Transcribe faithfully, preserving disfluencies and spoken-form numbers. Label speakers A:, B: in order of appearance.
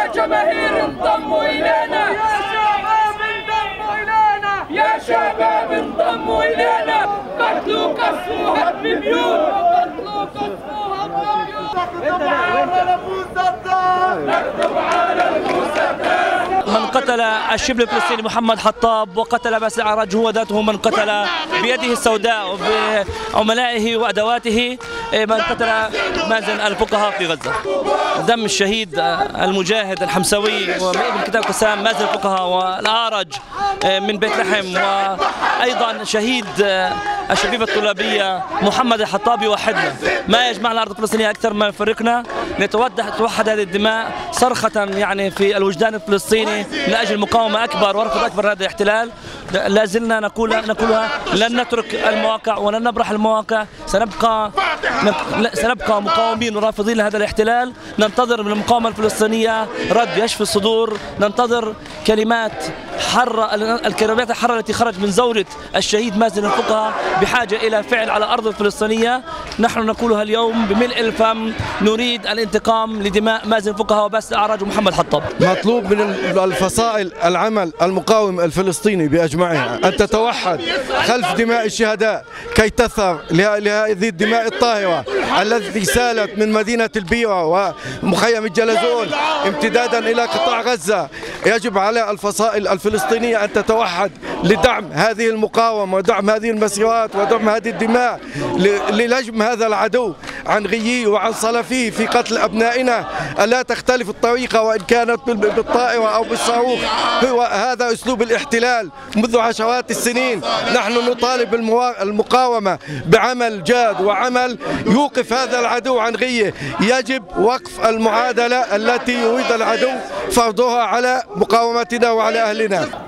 A: يا جماهير انضموا إلينا، يا شباب انضموا إلينا، يا شباب انضموا إلينا. قتلوا قصفوا هدم بيوت، قتلوا قصفوا هدم بيوت. نكتب على المسدس، نكتب على المسدس.
B: من قتل الشبل الفلسطيني محمد حطاب وقتل باسل الأعرج هو ذاته من قتل بيده السوداء وبعملائه وأدواته من قتل مازن الفقهاء في غزة. دم الشهيد المجاهد الحمساوي وابن كتاب قسام مازن الفقهاء والأعرج من بيت لحم، وأيضا شهيد الشبيبة الطلابية محمد الحطابي وحدنا. ما يجمعنا الأرض الفلسطينية أكثر ما يفرقنا. نتوحد هذه الدماء صرخة يعني في الوجدان الفلسطيني من أجل مقاومة أكبر ورفض أكبر هذا الاحتلال. لا زلنا نقول نقولها، لن نترك المواقع ولن نبرح المواقع، سنبقى سنبقى مقاومين ورافضين لهذا الاحتلال. ننتظر من المقاومة الفلسطينية رد يشفي الصدور، ننتظر كلمات حرة، الكلمات الحرة التي خرج من زوجة الشهيد مازن الفقهاء بحاجة إلى فعل على الأرض الفلسطينية. نحن نقولها اليوم بملء الفم، نريد الانتقام لدماء مازن الفقهاء وباسل الأعرج ومحمد حطاب.
C: مطلوب من الفصائل العمل المقاوم الفلسطيني بأجمعها أن تتوحد خلف دماء الشهداء كي تثر لهذه الدماء الطاهرة التي سالت من مدينة البيرة ومخيم الجلزون امتدادا إلى قطاع غزة. يجب على الفصائل الفلسطينية أن تتوحد لدعم هذه المقاومة ودعم هذه المسيرات ودعم هذه الدماء للجم هذا العدو عن غيي وعن صلفيه في قتل أبنائنا. لا تختلف الطريقة وإن كانت بالطائرة أو بالصاروخ، هو هذا أسلوب الاحتلال منذ عشرات السنين. نحن نطالب المقاومة بعمل جاد وعمل يوقف هذا العدو عن غيه. يجب وقف المعادلة التي يريد العدو فرضها على مقاومتنا وعلى أهلنا.